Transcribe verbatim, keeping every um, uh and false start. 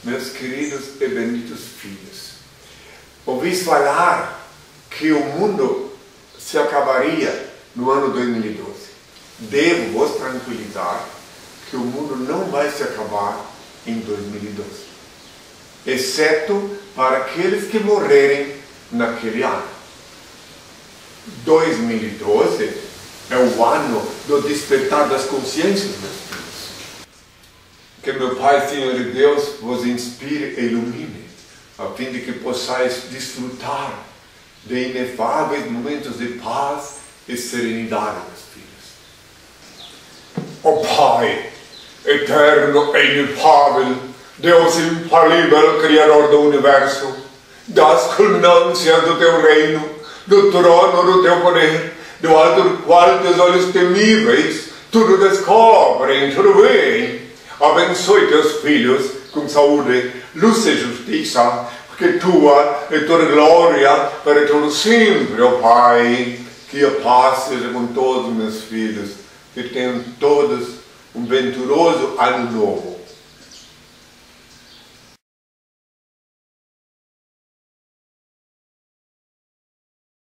meus queridos e benditos filhos, ouvi falar que o mundo se acabaria no ano dois mil e doze. Devo vos tranquilizar que o mundo não vai se acabar em dois mil e doze, exceto para aqueles que morrerem naquele ano. dois mil e doze é o ano do despertar das consciências, meus filhos. Que meu Pai, Senhor e Deus, vos inspire e ilumine, a fim de que possais desfrutar de inefáveis momentos de paz e serenidade, meus filhos. Ó Pai, eterno e inefável, Deus infalível, Criador do Universo, das culminâncias do Teu reino, do trono do Teu poder, do alto do qual Teus olhos temíveis tudo descobrem, tudo veem. Abençoe Teus filhos com saúde, luz e justiça, porque Tua é toda glória para todo sempre, ó Pai. Que a paz seja com todos os meus filhos, que tenham todos um venturoso ano novo.